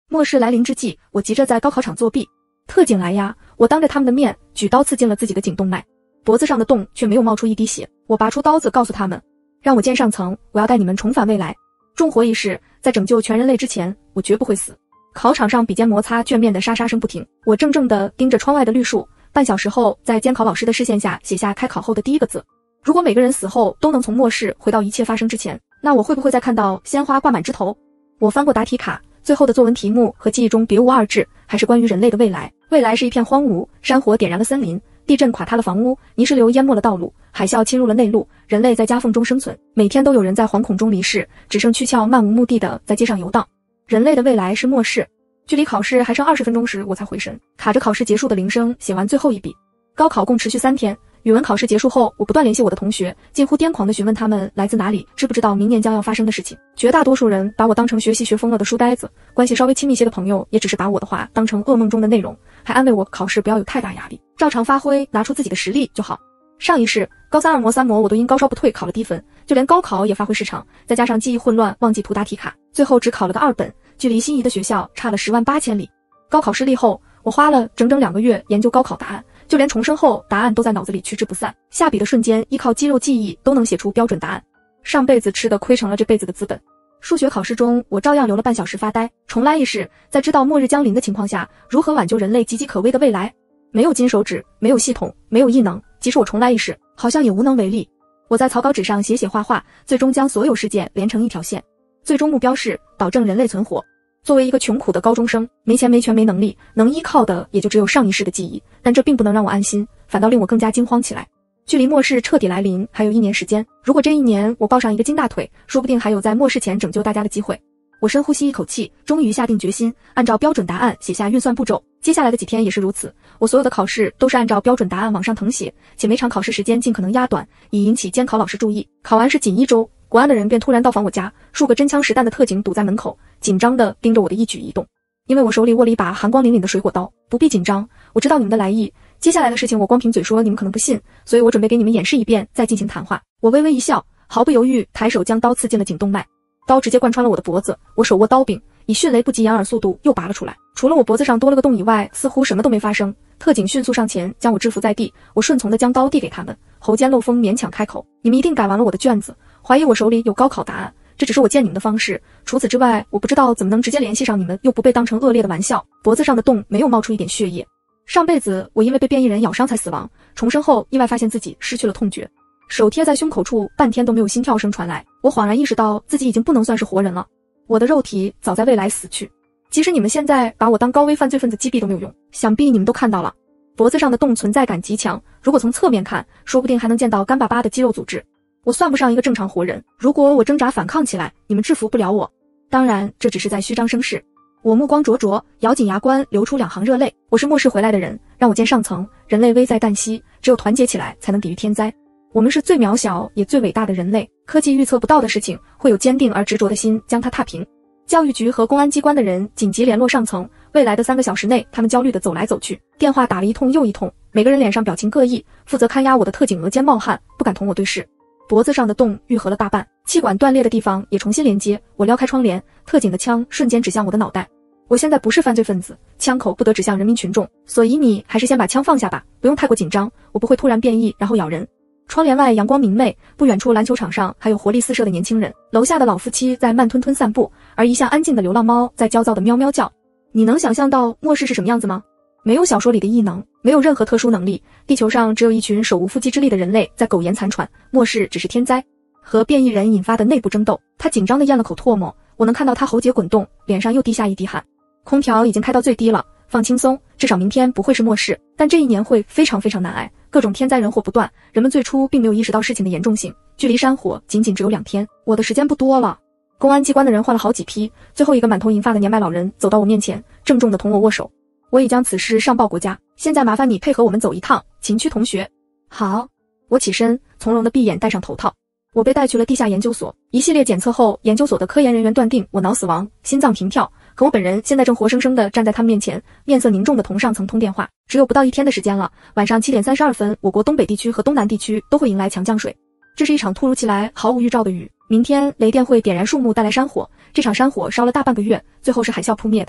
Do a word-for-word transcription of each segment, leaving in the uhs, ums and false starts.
末世来临之际，我急着在高考场作弊。特警来呀！我当着他们的面举刀刺进了自己的颈动脉，脖子上的洞却没有冒出一滴血。我拔出刀子，告诉他们，让我见上层，我要带你们重返未来。重活一世，在拯救全人类之前，我绝不会死。考场上笔尖摩擦卷面的沙沙声不停，我怔怔地盯着窗外的绿树，半小时后，在监考老师的视线下写下开考后的第一个字。如果每个人死后都能从末世回到一切发生之前，那我会不会再看到鲜花挂满枝头？我翻过答题卡，最后的作文题目和记忆中别无二致，还是关于人类的未来。未来是一片荒芜，山火点燃了森林，地震垮塌了房屋，泥石流淹没了道路，海啸侵入了内陆，人类在夹缝中生存，每天都有人在惶恐中离世，只剩躯壳漫无目的地在街上游荡。人类的未来是末世。距离考试还剩二十分钟时，我才回神，卡着考试结束的铃声，写完最后一笔。高考共持续三天，语文考试结束后，我不断联系我的同学，近乎癫狂地询问他们来自哪里，知不知道明年将要发生的事情。绝大多数人把我当成学习学疯了的书呆子，关系稍微亲密些的朋友也只是把我的话当成噩梦中的内容，还安慰我考试不要有太大压力，照常发挥，拿出自己的实力就好。上一世高三二模三模我都因高烧不退考了低分，就连高考也发挥失常，再加上记忆混乱，忘记涂答题卡，最后只考了个二本，距离心仪的学校差了十万八千里。高考失利后，我花了整整两个月研究高考答案，就连重生后答案都在脑子里屈之不散，下笔的瞬间依靠肌肉记忆都能写出标准答案。上辈子吃的亏成了这辈子的资本。数学考试中我照样留了半小时发呆，重来一世，在知道末日将临的情况下，如何挽救人类岌岌可危的未来？没有金手指，没有系统，没有异能，即使我重来一世，好像也无能为力。我在草稿纸上写写画画，最终将所有事件连成一条线，最终目标是保证人类存活。作为一个穷苦的高中生，没钱没权没能力，能依靠的也就只有上一世的记忆，但这并不能让我安心，反倒令我更加惊慌起来。距离末世彻底来临还有一年时间，如果这一年我抱上一个金大腿，说不定还有在末世前拯救大家的机会。我深呼吸一口气，终于下定决心，按照标准答案写下运算步骤。接下来的几天也是如此，我所有的考试都是按照标准答案往上誊写，且每场考试时间尽可能压短，以引起监考老师注意。考完试仅一周，国安的人便突然到访我家，数个真枪实弹的特警堵在门口，紧张地盯着我的一举一动。因为我手里握了一把寒光凛凛的水果刀。不必紧张，我知道你们的来意，接下来的事情我光凭嘴说你们可能不信，所以我准备给你们演示一遍再进行谈话。我微微一笑，毫不犹豫抬手将刀刺进了颈动脉，刀直接贯穿了我的脖子，我手握刀柄，以迅雷不及掩耳速度又拔了出来。除了我脖子上多了个洞以外，似乎什么都没发生。特警迅速上前将我制服在地，我顺从地将刀递给他们，喉间漏风勉强开口，你们一定改完了我的卷子，怀疑我手里有高考答案，这只是我见你们的方式，除此之外我不知道怎么能直接联系上你们，又不被当成恶劣的玩笑。脖子上的洞没有冒出一点血液，上辈子我因为被变异人咬伤才死亡，重生后意外发现自己失去了痛觉，手贴在胸口处半天都没有心跳声传来，我恍然意识到自己已经不能算是活人了，我的肉体早在未来死去。即使你们现在把我当高危犯罪分子击毙都没有用，想必你们都看到了，脖子上的洞存在感极强，如果从侧面看，说不定还能见到干巴巴的肌肉组织。我算不上一个正常活人，如果我挣扎反抗起来，你们制服不了我。当然，这只是在虚张声势。我目光灼灼，咬紧牙关，流出两行热泪。我是末世回来的人，让我见上层，人类危在旦夕，只有团结起来才能抵御天灾。我们是最渺小也最伟大的人类，科技预测不到的事情，会有坚定而执着的心将它踏平。教育局和公安机关的人紧急联络上层，未来的三个小时内，他们焦虑地走来走去，电话打了一通又一通，每个人脸上表情各异。负责看押我的特警额间冒汗，不敢同我对视。脖子上的洞愈合了大半，气管断裂的地方也重新连接。我撩开窗帘，特警的枪瞬间指向我的脑袋。我现在不是犯罪分子，枪口不得指向人民群众，所以你还是先把枪放下吧，不用太过紧张，我不会突然变异然后咬人。窗帘外阳光明媚，不远处篮球场上还有活力四射的年轻人，楼下的老夫妻在慢吞吞散步，而一向安静的流浪猫在焦躁的喵喵叫。你能想象到末世是什么样子吗？没有小说里的异能，没有任何特殊能力，地球上只有一群手无缚鸡之力的人类在苟延残喘，末世只是天灾和变异人引发的内部争斗。他紧张地咽了口唾沫，我能看到他喉结滚动，脸上又滴下一滴汗。空调已经开到最低了，放轻松，至少明天不会是末世，但这一年会非常非常难挨，各种天灾人祸不断。人们最初并没有意识到事情的严重性，距离山火仅仅只有两天，我的时间不多了。公安机关的人换了好几批，最后一个满头银发的年迈老人走到我面前，郑重地同我握手。我已将此事上报国家，现在麻烦你配合我们走一趟。秦区同学，好。我起身，从容地闭眼戴上头套。我被带去了地下研究所，一系列检测后，研究所的科研人员断定我脑死亡，心脏停跳。可我本人现在正活生生地站在他们面前，面色凝重地同上层通电话。只有不到一天的时间了，晚上七点三十二分，我国东北地区和东南地区都会迎来强降水。这是一场突如其来、毫无预兆的雨。明天雷电会点燃树木，带来山火。这场山火烧了大半个月，最后是海啸扑灭的。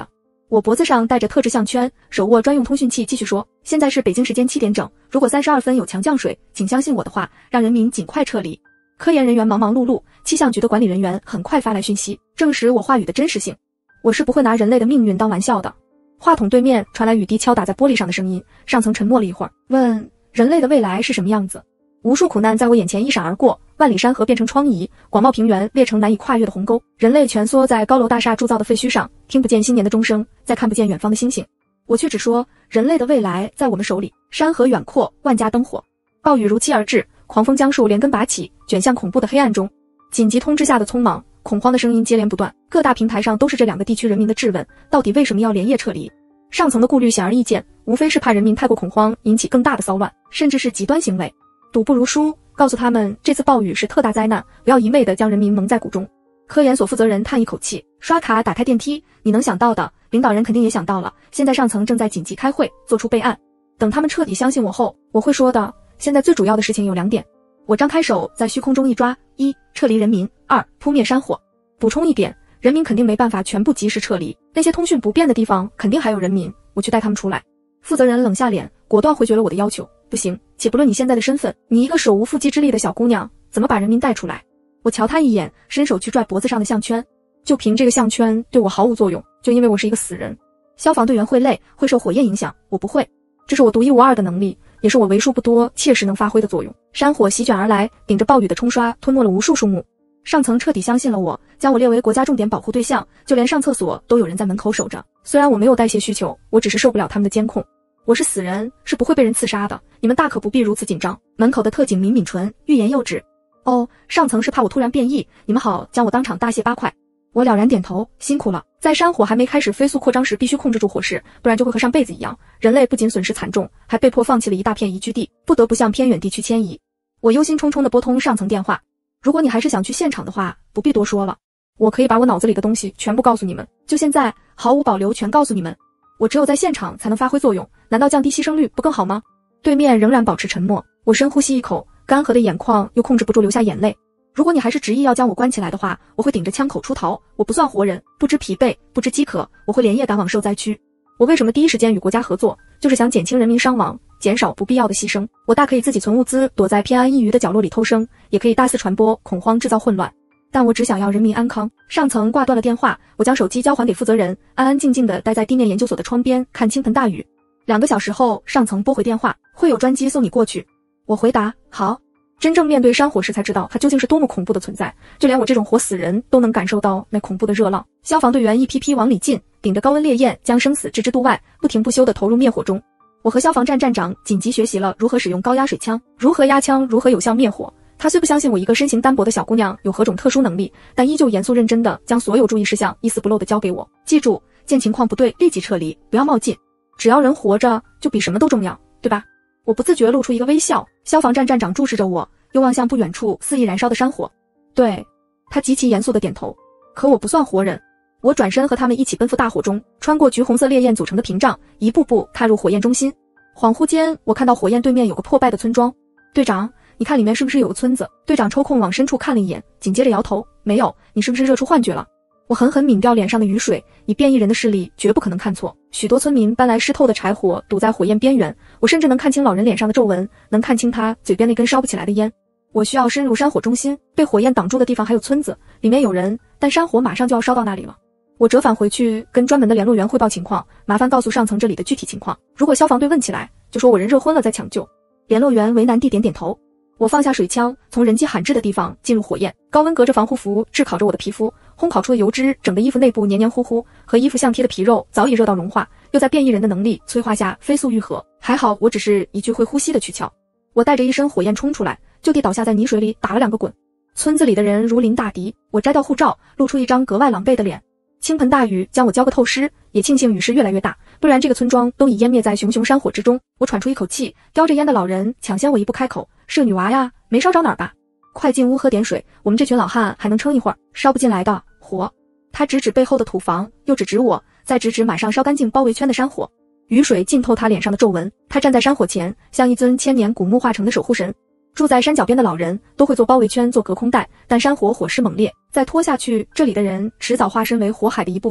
我脖子上戴着特制项圈，手握专用通讯器，继续说：现在是北京时间七点整，如果三十二分有强降水，请相信我的话，让人民尽快撤离。科研人员忙忙碌碌，气象局的管理人员很快发来讯息，证实我话语的真实性。我是不会拿人类的命运当玩笑的。话筒对面传来雨滴敲打在玻璃上的声音，上层沉默了一会儿，问：人类的未来是什么样子？无数苦难在我眼前一闪而过，万里山河变成疮痍，广袤平原裂成难以跨越的鸿沟，人类蜷缩在高楼大厦铸造的废墟上，听不见新年的钟声，再看不见远方的星星。我却只说，人类的未来在我们手里，山河远阔，万家灯火。暴雨如期而至，狂风将树连根拔起，卷向恐怖的黑暗中。紧急通知下的匆忙，恐慌的声音接连不断，各大平台上都是这两个地区人民的质问，到底为什么要连夜撤离？上层的顾虑显而易见，无非是怕人民太过恐慌，引起更大的骚乱，甚至是极端行为。赌不如输，告诉他们这次暴雨是特大灾难，不要一味地将人民蒙在鼓中。科研所负责人叹一口气，刷卡打开电梯，你能想到的，领导人肯定也想到了，现在上层正在紧急开会，做出备案。等他们彻底相信我后，我会说的，现在最主要的事情有两点。我张开手在虚空中一抓，一，撤离人民，二，扑灭山火。补充一点，人民肯定没办法全部及时撤离，那些通讯不便的地方肯定还有人民，我去带他们出来。负责人冷下脸，果断回绝了我的要求。不行，且不论你现在的身份，你一个手无缚鸡之力的小姑娘，怎么把人民带出来？我瞧他一眼，伸手去拽脖子上的项圈，就凭这个项圈对我毫无作用，就因为我是一个死人。消防队员会累，会受火焰影响，我不会，这是我独一无二的能力，也是我为数不多切实能发挥的作用。山火席卷而来，顶着暴雨的冲刷，吞没了无数树木。上层彻底相信了我，将我列为国家重点保护对象，就连上厕所都有人在门口守着。虽然我没有代谢需求，我只是受不了他们的监控。我是死人，是不会被人刺杀的，你们大可不必如此紧张。门口的特警抿抿唇，欲言又止。哦，上层是怕我突然变异，你们好将我当场大卸八块。我了然点头，辛苦了。在山火还没开始飞速扩张时，必须控制住火势，不然就会和上辈子一样，人类不仅损失惨重，还被迫放弃了一大片宜居地，不得不向偏远地区迁移。我忧心忡忡地拨通上层电话，如果你还是想去现场的话，不必多说了，我可以把我脑子里的东西全部告诉你们，就现在毫无保留全告诉你们。我只有在现场才能发挥作用，难道降低牺牲率不更好吗？对面仍然保持沉默，我深呼吸一口，干涸的眼眶又控制不住流下眼泪。如果你还是执意要将我关起来的话，我会顶着枪口出逃，我不算活人，不知疲惫，不知饥渴，我会连夜赶往受灾区。我为什么第一时间与国家合作，就是想减轻人民伤亡，减少不必要的牺牲。我大可以自己存物资，躲在偏安一隅的角落里偷生，也可以大肆传播恐慌，制造混乱。但我只想要人民安康。上层挂断了电话，我将手机交还给负责人，安安静静地待在地面研究所的窗边，看倾盆大雨。两个小时后，上层拨回电话，会有专机送你过去。我回答，好。真正面对山火时才知道它究竟是多么恐怖的存在，就连我这种活死人都能感受到那恐怖的热浪。消防队员一批批往里进，顶着高温烈焰，将生死置之度外，不停不休地投入灭火中。我和消防站站长紧急学习了如何使用高压水枪，如何压枪，如何有效灭火。他虽不相信我一个身形单薄的小姑娘有何种特殊能力，但依旧严肃认真地将所有注意事项一丝不漏地交给我。记住，见情况不对立即撤离，不要冒进。只要人活着，就比什么都重要，对吧？我不自觉露出一个微笑。消防站站长注视着我，又望向不远处肆意燃烧的山火。对，他极其严肃地点头。可我不算活人。我转身和他们一起奔赴大火中，穿过橘红色烈焰组成的屏障，一步步踏入火焰中心。恍惚间，我看到火焰对面有个破败的村庄。队长，你看里面是不是有个村子？队长抽空往深处看了一眼，紧接着摇头，没有，你是不是热出幻觉了？我狠狠抿掉脸上的雨水，以变异人的视力绝不可能看错。许多村民搬来湿透的柴火，堵在火焰边缘，我甚至能看清老人脸上的皱纹，能看清他嘴边那根烧不起来的烟。我需要深入山火中心，被火焰挡住的地方还有村子，里面有人，但山火马上就要烧到那里了。我折返回去跟专门的联络员汇报情况，麻烦告诉上层这里的具体情况。如果消防队问起来，就说我人热昏了再抢救。联络员为难地点点头。我放下水枪，从人迹罕至的地方进入火焰，高温隔着防护服炙烤着我的皮肤，烘烤出的油脂整个衣服内部黏黏糊糊，和衣服相贴的皮肉早已热到融化，又在变异人的能力催化下飞速愈合。还好我只是一具会呼吸的躯壳。我带着一身火焰冲出来，就地倒下在泥水里打了两个滚。村子里的人如临大敌，我摘掉护照，露出一张格外狼狈的脸。倾盆大雨将我浇个透湿，也庆幸雨势越来越大，不然这个村庄都已湮灭在熊熊山火之中。我喘出一口气，叼着烟的老人抢先我一步开口，是个女娃呀，没烧着哪儿吧？快进屋喝点水，我们这群老汉还能撑一会儿，烧不进来的火。他指指背后的土房，又指指我，再指指马上烧干净包围圈的山火。雨水浸透他脸上的皱纹，他站在山火前，像一尊千年古木化成的守护神。住在山脚边的老人都会做包围圈，做隔空带，但山火火势猛烈，再拖下去，这里的人迟早化身为火海的一部分。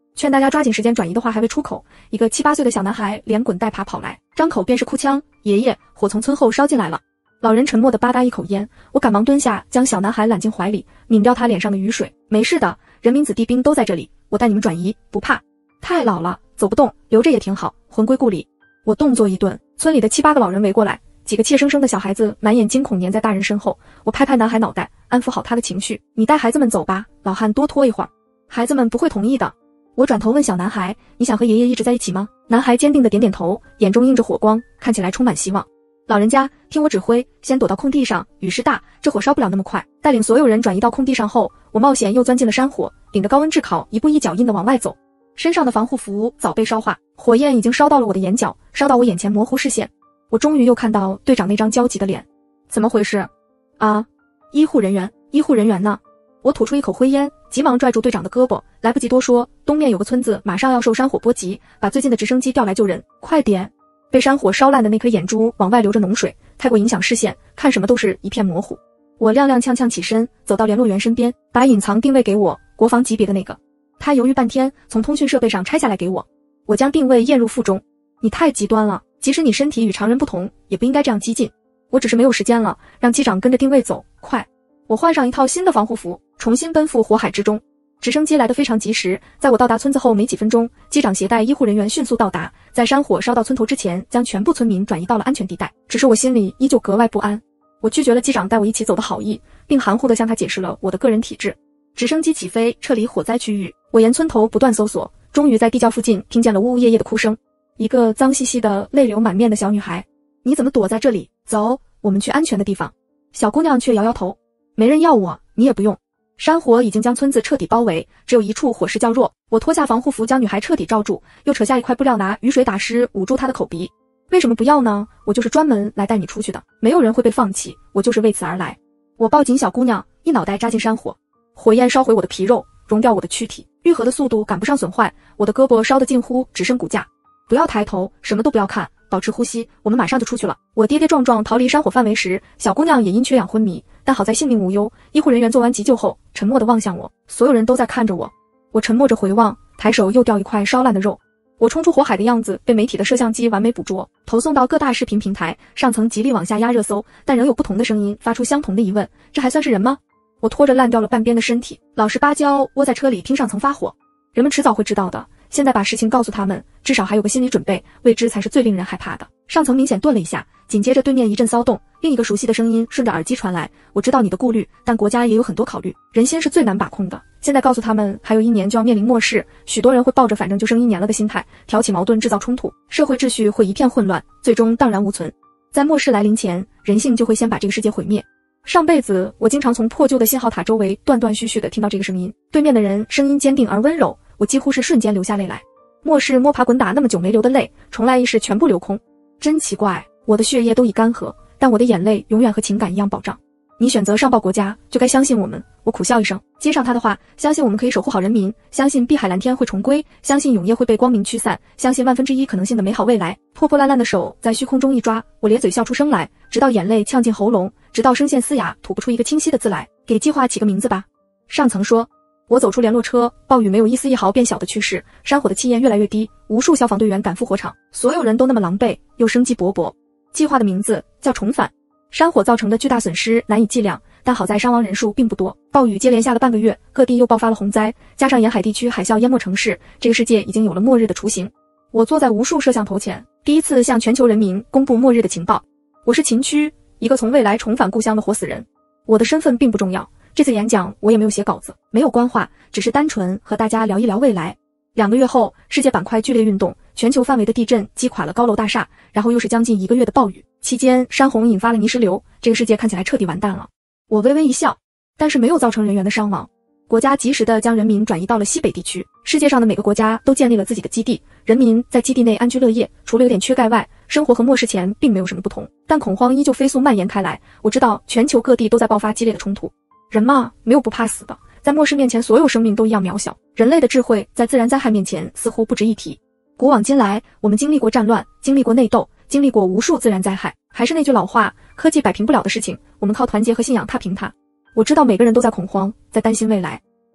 劝大家抓紧时间转移的话还未出口，一个七八岁的小男孩连滚带爬跑来，张口便是哭腔：爷爷，火从村后烧进来了。老人沉默地吧嗒一口烟，我赶忙蹲下，将小男孩揽进怀里，抿掉他脸上的雨水。没事的，人民子弟兵都在这里，我带你们转移，不怕。太老了，走不动，留着也挺好，魂归故里。我动作一顿，村里的七八个老人围过来，几个怯生生的小孩子满眼惊恐粘在大人身后。我拍拍男孩脑袋，安抚好他的情绪，你带孩子们走吧，老汉多拖一会儿。孩子们不会同意的。我转头问小男孩，你想和爷爷一直在一起吗？男孩坚定地点点头，眼中映着火光，看起来充满希望。老人家，听我指挥，先躲到空地上，雨势大，这火烧不了那么快。带领所有人转移到空地上后，我冒险又钻进了山火，顶着高温炙烤，一步一脚印地往外走。身上的防护服早被烧化，火焰已经烧到了我的眼角，烧到我眼前模糊视线。我终于又看到队长那张焦急的脸。怎么回事？啊，医护人员，医护人员呢？我吐出一口灰烟，急忙拽住队长的胳膊，来不及多说，东面有个村子马上要受山火波及，把最近的直升机调来救人，快点！被山火烧烂的那颗眼珠往外流着脓水，太过影响视线，看什么都是一片模糊。我踉踉跄跄起身，走到联络员身边，把隐藏定位给我，国防级别的那个。他犹豫半天，从通讯设备上拆下来给我。我将定位验入腹中。你太极端了，即使你身体与常人不同，也不应该这样激进。我只是没有时间了，让机长跟着定位走，快！我换上一套新的防护服，重新奔赴火海之中。直升机来得非常及时，在我到达村子后没几分钟，机长携带医护人员迅速到达，在山火烧到村头之前，将全部村民转移到了安全地带。只是我心里依旧格外不安。我拒绝了机长带我一起走的好意，并含糊地向他解释了我的个人体质。直升机起飞，撤离火灾区域。我沿村头不断搜索，终于在地窖附近听见了呜呜咽咽的哭声。一个脏兮兮的、泪流满面的小女孩。你怎么躲在这里？走，我们去安全的地方。小姑娘却摇摇头，没人要我，你也不用。山火已经将村子彻底包围，只有一处火势较弱。我脱下防护服将女孩彻底罩住，又扯下一块布料拿雨水打湿，捂住她的口鼻。为什么不要呢？我就是专门来带你出去的，没有人会被放弃，我就是为此而来。我抱紧小姑娘，一脑袋扎进山火，火焰烧毁我的皮肉，融掉我的躯体，愈合的速度赶不上损坏，我的胳膊烧得近乎只剩骨架。不要抬头，什么都不要看，保持呼吸，我们马上就出去了。我跌跌撞撞逃离山火范围时，小姑娘也因缺氧昏迷，但好在性命无忧。医护人员做完急救后，沉默地望向我，所有人都在看着我。我沉默着回望，抬手又掉一块烧烂的肉。我冲出火海的样子被媒体的摄像机完美捕捉，投送到各大视频平台，上层极力往下压热搜，但仍有不同的声音发出相同的疑问：这还算是人吗？我拖着烂掉了半边的身体，老实巴交窝在车里听上层发火。人们迟早会知道的，现在把事情告诉他们，至少还有个心理准备，未知才是最令人害怕的。上层明显顿了一下，紧接着对面一阵骚动，另一个熟悉的声音顺着耳机传来：我知道你的顾虑，但国家也有很多考虑，人心是最难把控的。现在告诉他们还有一年就要面临末世，许多人会抱着反正就剩一年了的心态，挑起矛盾，制造冲突，社会秩序会一片混乱，最终荡然无存。在末世来临前，人性就会先把这个世界毁灭。上辈子我经常从破旧的信号塔周围断断续续地听到这个声音，对面的人声音坚定而温柔，我几乎是瞬间流下泪来。末世摸爬滚打那么久没流的泪，重来一世全部流空。真奇怪，我的血液都已干涸，但我的眼泪永远和情感一样保障。你选择上报国家，就该相信我们。我苦笑一声，接上他的话，相信我们可以守护好人民，相信碧海蓝天会重归，相信永夜会被光明驱散，相信万分之一可能性的美好未来。破破烂烂的手在虚空中一抓，我咧嘴笑出声来，直到眼泪呛进喉咙，直到声线嘶哑，吐不出一个清晰的字来。给计划起个名字吧。上层说。我走出联络车，暴雨没有一丝一毫变小的趋势，山火的气焰越来越低，无数消防队员赶赴火场，所有人都那么狼狈又生机勃勃。计划的名字叫重返。山火造成的巨大损失难以计量，但好在伤亡人数并不多。暴雨接连下了半个月，各地又爆发了洪灾，加上沿海地区海啸淹没城市，这个世界已经有了末日的雏形。我坐在无数摄像头前，第一次向全球人民公布末日的情报。我是秦区，一个从未来重返故乡的活死人。我的身份并不重要，这次演讲我也没有写稿子，没有官话，只是单纯和大家聊一聊未来。两个月后，世界板块剧烈运动，全球范围的地震击垮了高楼大厦，然后又是将近一个月的暴雨，期间山洪引发了泥石流，这个世界看起来彻底完蛋了。我微微一笑，但是没有造成人员的伤亡。国家及时地将人民转移到了西北地区，世界上的每个国家都建立了自己的基地，人民在基地内安居乐业，除了有点缺钙外，生活和末世前并没有什么不同，但恐慌依旧飞速蔓延开来。我知道全球各地都在爆发激烈的冲突，人嘛，没有不怕死的，在末世面前，所有生命都一样渺小，人类的智慧在自然灾害面前似乎不值一提。古往今来，我们经历过战乱，经历过内斗，经历过无数自然灾害，还是那句老话，科技摆平不了的事情，我们靠团结和信仰踏平它。我知道每个人都在恐慌，在担心未来。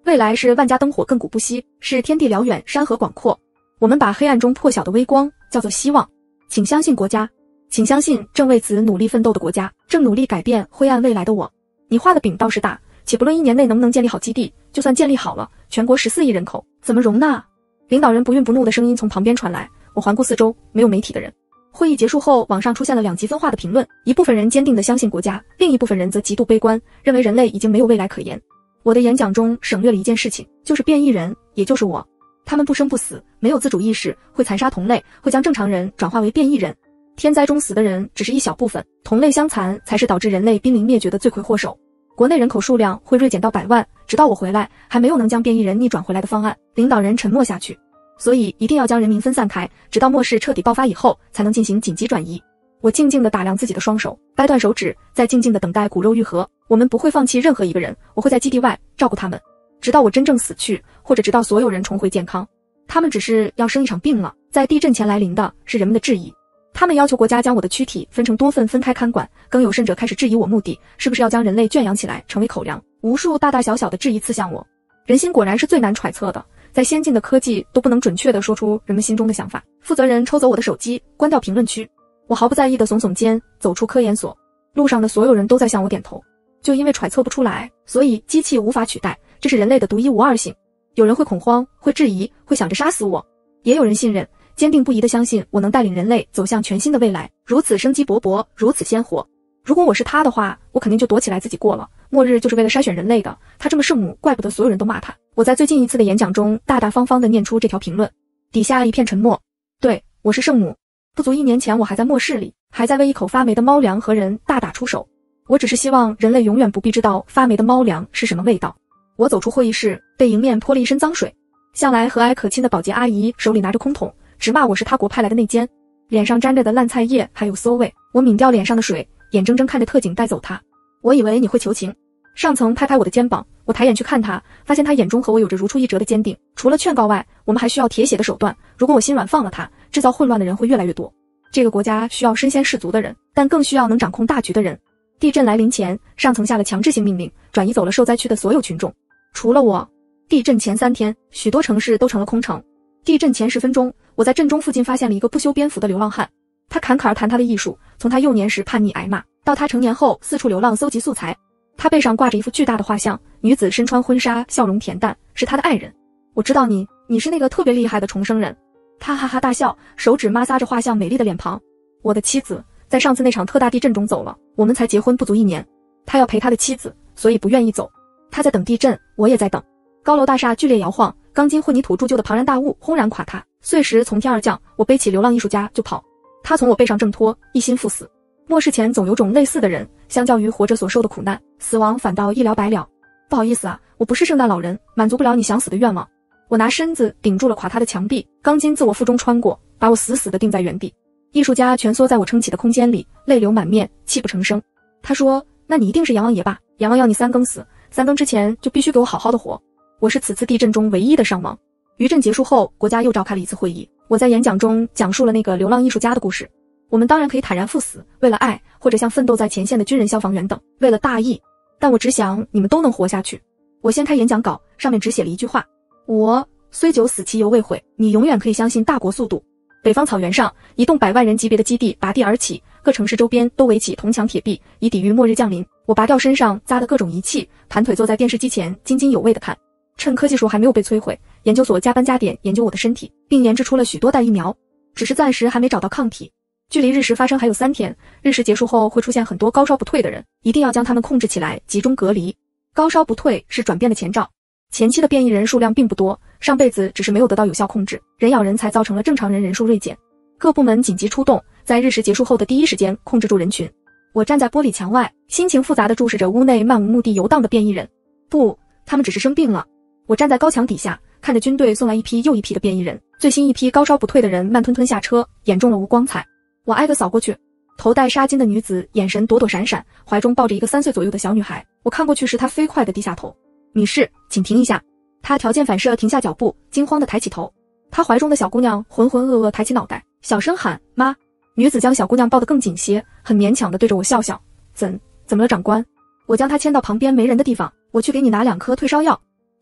未来是万家灯火亘古不息，是天地辽远，山河广阔。我们把黑暗中破晓的微光叫做希望。请相信国家，请相信正为此努力奋斗的国家，正努力改变灰暗未来的我。你画的饼倒是大，且不论一年内能不能建立好基地，就算建立好了，全国十四亿人口怎么容纳？领导人不孕不怒的声音从旁边传来，我环顾四周，没有媒体的人。会议结束后，网上出现了两极分化的评论，一部分人坚定地相信国家，另一部分人则极度悲观，认为人类已经没有未来可言。我的演讲中省略了一件事情，就是变异人，也就是我。他们不生不死，没有自主意识，会残杀同类，会将正常人转化为变异人。天灾中死的人只是一小部分，同类相残才是导致人类濒临灭绝的罪魁祸首。国内人口数量会锐减到百万，直到我回来，还没有能将变异人逆转回来的方案。领导人沉默下去，所以一定要将人民分散开，直到末世彻底爆发以后，才能进行紧急转移。我静静地打量自己的双手，掰断手指，再静静地等待骨肉愈合。我们不会放弃任何一个人，我会在基地外照顾他们，直到我真正死去，或者直到所有人重回健康。他们只是要生一场病了，在地震前来临的是人们的质疑。他们要求国家将我的躯体分成多份分开看管，更有甚者开始质疑我目的是不是要将人类圈养起来成为口粮。无数大大小小的质疑刺向我。人心果然是最难揣测的，在先进的科技都不能准确地说出人们心中的想法。负责人抽走我的手机，关掉评论区。我毫不在意地耸耸肩，走出科研所。路上的所有人都在向我点头。就因为揣测不出来，所以机器无法取代，这是人类的独一无二性。有人会恐慌，会质疑，会想着杀死我，也有人信任，坚定不移地相信我能带领人类走向全新的未来，如此生机勃勃，如此鲜活。如果我是他的话，我肯定就躲起来自己过了。末日就是为了筛选人类的，他这么圣母，怪不得所有人都骂他。我在最近一次的演讲中大大方方地念出这条评论，底下一片沉默。对，我是圣母。不足一年前我还在末世里，还在为一口发霉的猫粮和人大打出手。我只是希望人类永远不必知道发霉的猫粮是什么味道。我走出会议室，被迎面泼了一身脏水。向来和蔼可亲的保洁阿姨手里拿着空桶，直骂我是他国派来的内奸，脸上沾着的烂菜叶还有馊味。我抿掉脸上的水，眼睁睁看着特警带走他。我以为你会求情。上层拍拍我的肩膀，我抬眼去看他，发现他眼中和我有着如出一辙的坚定。除了劝告外，我们还需要铁血的手段。如果我心软放了他，制造混乱的人会越来越多。这个国家需要身先士卒的人，但更需要能掌控大局的人。地震来临前，上层下了强制性命令，转移走了受灾区的所有群众，除了我。地震前三天，许多城市都成了空城。地震前十分钟，我在震中附近发现了一个不修边幅的流浪汉。他侃侃而谈他的艺术，从他幼年时叛逆挨骂，到他成年后四处流浪搜集素材。他背上挂着一幅巨大的画像，女子身穿婚纱，笑容恬淡，是他的爱人。我知道你，你是那个特别厉害的重生人。他哈哈大笑，手指摩挲着画像美丽的脸庞。我的妻子在上次那场特大地震中走了，我们才结婚不足一年。他要陪他的妻子，所以不愿意走。他在等地震，我也在等。高楼大厦剧烈摇晃，钢筋混凝土铸就的庞然大物轰然垮塌，碎石从天而降。我背起流浪艺术家就跑，他从我背上挣脱，一心赴死。末世前总有种类似的人，相较于活着所受的苦难，死亡反倒一了百了。不好意思啊，我不是圣诞老人，满足不了你想死的愿望。我拿身子顶住了垮塌的墙壁，钢筋自我腹中穿过，把我死死地定在原地。艺术家蜷缩在我撑起的空间里，泪流满面，泣不成声。他说，那你一定是阎王爷吧？阎王要你三更死，三更之前就必须给我好好的活。我是此次地震中唯一的伤亡。余震结束后，国家又召开了一次会议。我在演讲中讲述了那个流浪艺术家的故事。我们当然可以坦然赴死，为了爱，或者像奋斗在前线的军人、消防员等，为了大义。但我只想你们都能活下去。我掀开演讲稿，上面只写了一句话：我虽久死，其犹未悔。你永远可以相信大国速度。北方草原上，一栋百万人级别的基地拔地而起，各城市周边都围起铜墙铁壁，以抵御末日降临。我拔掉身上扎的各种仪器，盘腿坐在电视机前，津津有味地看。趁科技树还没有被摧毁，研究所加班加点研究我的身体，并研制出了许多代疫苗，只是暂时还没找到抗体。距离日食发生还有三天，日食结束后会出现很多高烧不退的人，一定要将他们控制起来，集中隔离。高烧不退是转变的前兆。前期的变异人数量并不多，上辈子只是没有得到有效控制，人咬人才造成了正常人人数锐减。各部门紧急出动，在日食结束后的第一时间控制住人群。我站在玻璃墙外，心情复杂地注视着屋内漫无目的游荡的变异人。不，他们只是生病了。我站在高墙底下，看着军队送来一批又一批的变异人，最新一批高烧不退的人慢吞吞下车，眼中了无光彩。我挨个扫过去，头戴纱巾的女子眼神躲躲闪闪，怀中抱着一个三岁左右的小女孩。我看过去时，她飞快地低下头。女士，请停一下。她条件反射停下脚步，惊慌地抬起头。她怀中的小姑娘浑浑噩噩抬起脑袋，小声喊妈。女子将小姑娘抱得更紧些，很勉强地对着我笑笑。怎怎么了，长官？我将她牵到旁边没人的地方，我去给你拿两颗退烧药。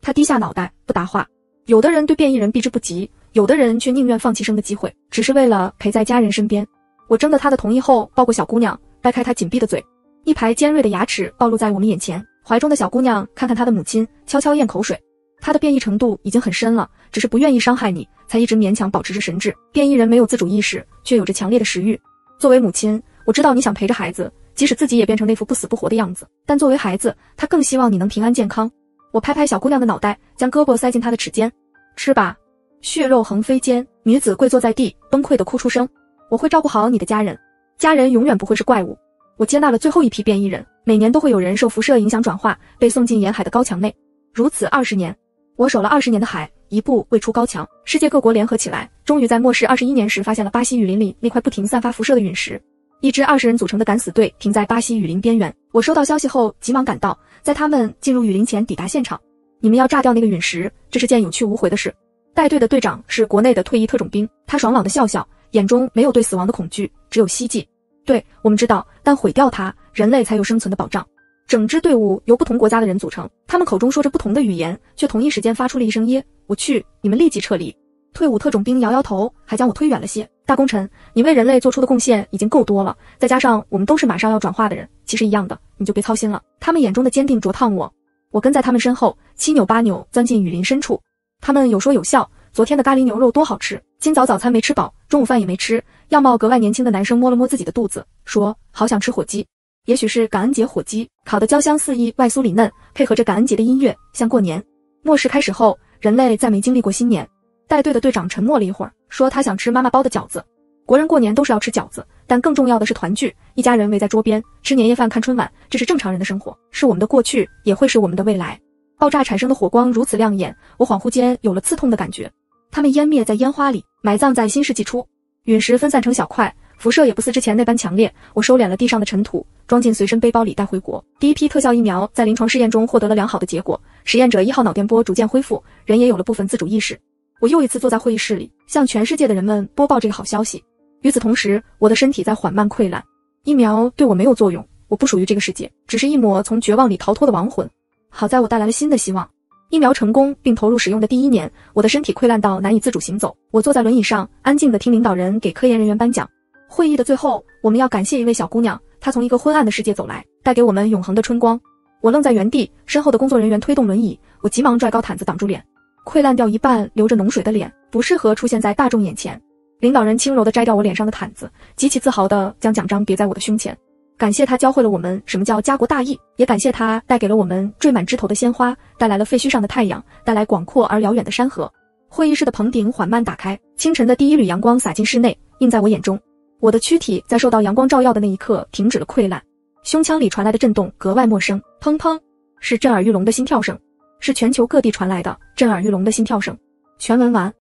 他低下脑袋，不答话。有的人对变异人避之不及，有的人却宁愿放弃生的机会，只是为了陪在家人身边。我征得他的同意后，抱过小姑娘，掰开她紧闭的嘴，一排尖锐的牙齿暴露在我们眼前。怀中的小姑娘看看她的母亲，悄悄咽口水。她的变异程度已经很深了，只是不愿意伤害你，才一直勉强保持着神智。变异人没有自主意识，却有着强烈的食欲。作为母亲，我知道你想陪着孩子，即使自己也变成那副不死不活的样子，但作为孩子，他更希望你能平安健康。我拍拍小姑娘的脑袋，将胳膊塞进她的齿间。吃吧。血肉横飞间，女子跪坐在地，崩溃地哭出声。我会照顾好你的家人，家人永远不会是怪物。我接纳了最后一批变异人，每年都会有人受辐射影响转化，被送进沿海的高墙内。如此二十年，我守了二十年的海，一步未出高墙。世界各国联合起来，终于在末世二十一年时发现了巴西雨林里那块不停散发辐射的陨石。一支二十人组成的敢死队停在巴西雨林边缘。我收到消息后急忙赶到，在他们进入雨林前抵达现场。你们要炸掉那个陨石，这是件有去无回的事。带队的队长是国内的退役特种兵，他爽朗的笑笑，眼中没有对死亡的恐惧，只有希冀。对，我们知道，但毁掉它，人类才有生存的保障。整支队伍由不同国家的人组成，他们口中说着不同的语言，却同一时间发出了一声耶。我去，你们立即撤离。退伍特种兵摇摇头，还将我推远了些。大功臣，你为人类做出的贡献已经够多了，再加上我们都是马上要转化的人，其实一样的，你就别操心了。他们眼中的坚定灼烫我。我跟在他们身后，七扭八扭钻进雨林深处。他们有说有笑，昨天的咖喱牛肉多好吃，今早早餐没吃饱，中午饭也没吃。样貌格外年轻的男生摸了摸自己的肚子，说好想吃火鸡。也许是感恩节火鸡，烤得焦香四溢，外酥里嫩，配合着感恩节的音乐，像过年。末世开始后，人类再没经历过新年。带队的队长沉默了一会儿，说他想吃妈妈包的饺子。国人过年都是要吃饺子，但更重要的是团聚，一家人围在桌边吃年夜饭看春晚，这是正常人的生活，是我们的过去，也会是我们的未来。爆炸产生的火光如此亮眼，我恍惚间有了刺痛的感觉。它们湮灭在烟花里，埋葬在新世纪初。陨石分散成小块，辐射也不似之前那般强烈。我收敛了地上的尘土，装进随身背包里带回国。第一批特效疫苗在临床试验中获得了良好的结果，实验者一号脑电波逐渐恢复，人也有了部分自主意识。我又一次坐在会议室里，向全世界的人们播报这个好消息。与此同时，我的身体在缓慢溃烂。疫苗对我没有作用，我不属于这个世界，只是一抹从绝望里逃脱的亡魂。好在我带来了新的希望。疫苗成功并投入使用的第一年，我的身体溃烂到难以自主行走。我坐在轮椅上，安静地听领导人给科研人员颁奖。会议的最后，我们要感谢一位小姑娘，她从一个昏暗的世界走来，带给我们永恒的春光。我愣在原地，身后的工作人员推动轮椅，我急忙拽高毯子挡住脸。溃烂掉一半流着脓水的脸，不适合出现在大众眼前。领导人轻柔地摘掉我脸上的毯子，极其自豪地将奖章别在我的胸前。感谢他教会了我们什么叫家国大义，也感谢他带给了我们缀满枝头的鲜花，带来了废墟上的太阳，带来广阔而遥远的山河。会议室的棚顶缓慢打开，清晨的第一缕阳光洒进室内，映在我眼中。我的躯体在受到阳光照耀的那一刻停止了溃烂，胸腔里传来的震动格外陌生，砰砰，是震耳欲聋的心跳声，是全球各地传来的震耳欲聋的心跳声。全文完。